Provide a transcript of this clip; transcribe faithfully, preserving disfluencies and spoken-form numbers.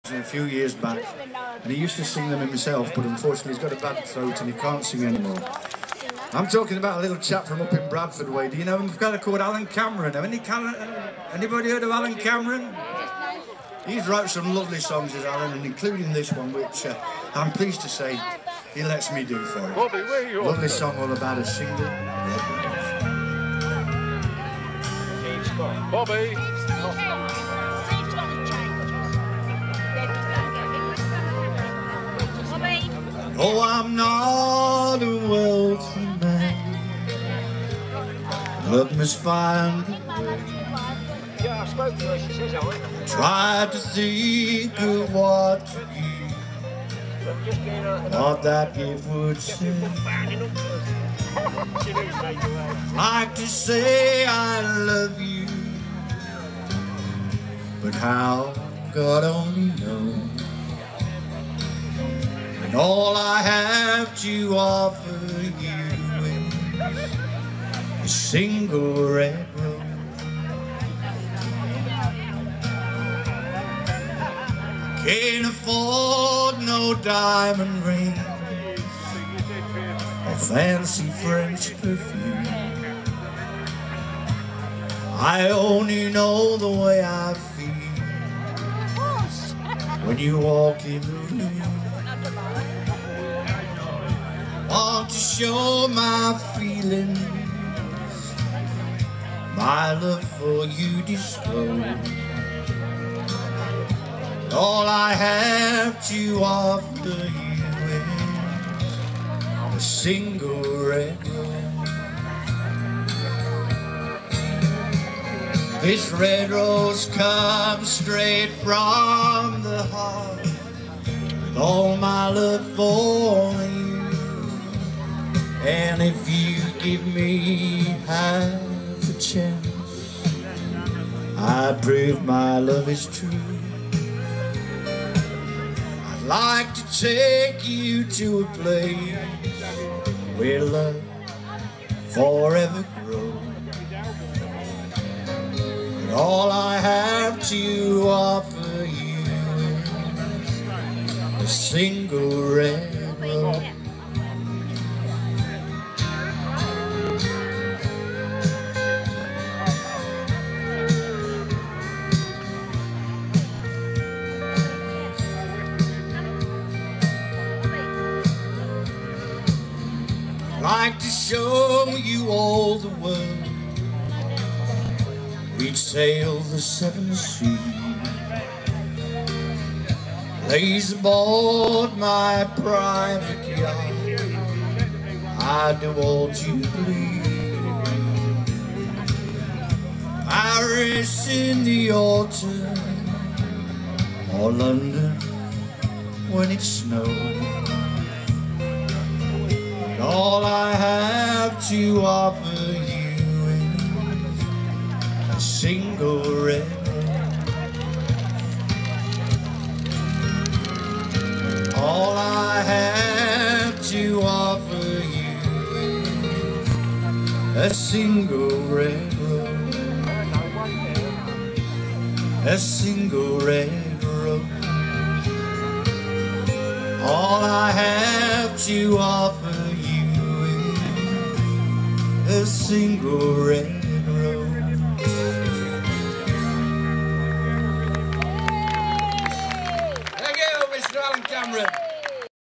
a few years back, and he used to sing them himself, but unfortunately he's got a bad throat and he can't sing anymore. I'm talking about a little chap from up in Bradford way. Do you know him? We've got a called Alan Cameron. Have any Cal anybody heard of Alan Cameron? He's wrote some lovely songs, as Alan, and including this one, which uh, I'm pleased to say he lets me do for him. Bobby, where are you? Lovely song all about a single. Bobby. Oh, I'm not a wealthy man, but must find a way. Yeah, I spoke to her, she says I Tried to think of what to give, what that gift would say. Like to say I love you, but how, God only knows. And all I have to offer you is a single red rose. Can't afford no diamond ring or fancy French perfume. I only know the way I feel when you walk in the room. Want to show my feelings, my love for you disclose. All I have to offer you is a single red rose. This red rose comes straight from the heart, with all my love for you. And if you give me half a chance, I prove my love is true. I'd like to take you to a place where love forever grows. And all I have to offer you is a single red rose. Like to show you all the world. We'd sail the seven seas, laze aboard my private yacht. I'd do all to please. Paris in the autumn, or London when it snows. All I have to offer you is a single red rose. All I have to offer you is a single red rose. A single red rose. All I have to offer a single red rose. Thank you, Mister Alan Cameron.